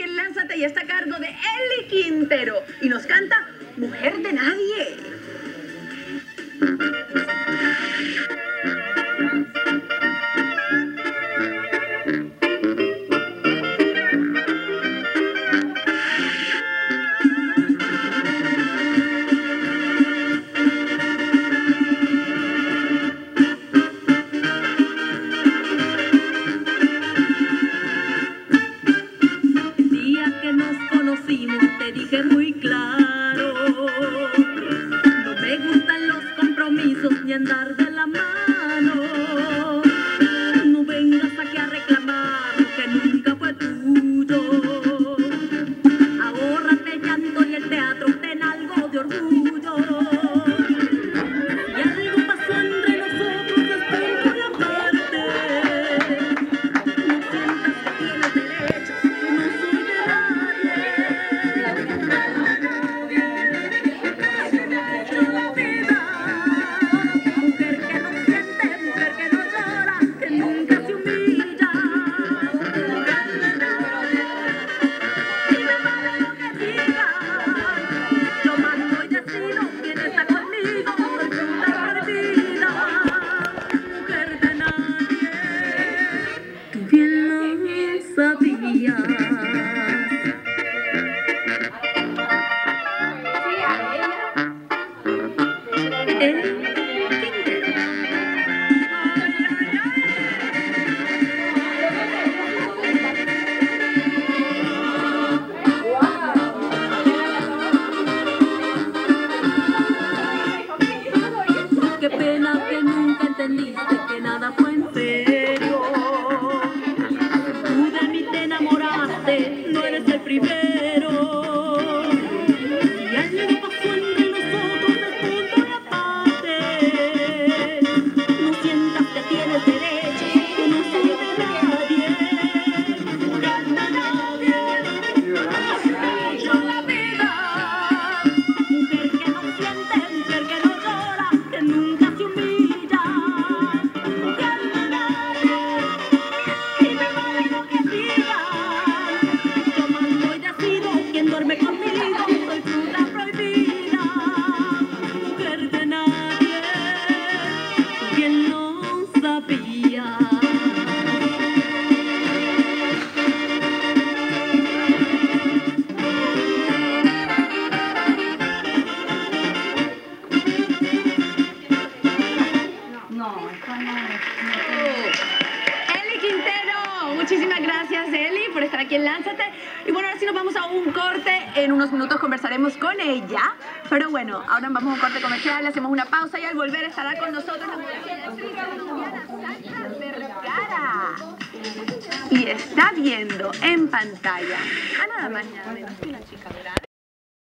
Lánzate y está a cargo de Eli Quintero y nos canta Mujer de Nadie. Te dije muy claro, no me gustan los compromisos ni andar de la mano. No vengas aquí a reclamar lo que nunca fue tuyo. Ahórrate el llanto y el teatro, ten algo de orgullo. Y algo pasó entre nosotros después de la parte. No sientas que tienes derecho, que no soy de nadie. Qué pena que nunca entendiste que nada fue en serio. Tú de mí te enamoraste, no eres el primero. Y algo pasó entre nosotros de punto y aparte. No sientas que tienes derecho, que no soy de nadie. Mujer de nadie. Yo la vida. Mujer que no siente, mujer que no llora, que nunca se humilla. Mujer de nadie. Y me vale lo que digan. Yo mando y decido quién duerme conmigo. Soy fruta prohibida. Mujer de nadie. Quien no sabía. Eli Quintero, muchísimas gracias Eli por estar aquí en Lánzate. Y bueno, ahora sí nos vamos a un corte, en unos minutos conversaremos con ella. Pero bueno, ahora vamos a un corte comercial, hacemos una pausa y al volver estará con nosotros la Sandra Vergara. Y está viendo en pantalla a nada más nada menos que una chica grande.